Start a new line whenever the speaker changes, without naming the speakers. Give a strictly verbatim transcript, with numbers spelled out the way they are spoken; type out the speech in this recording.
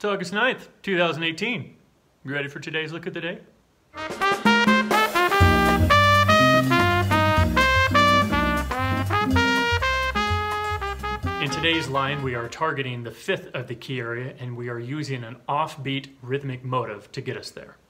It's August ninth, two thousand eighteen. You ready for today's look of the day? In today's line, we are targeting the fifth of the key area, and we are using an offbeat rhythmic motive to get us there.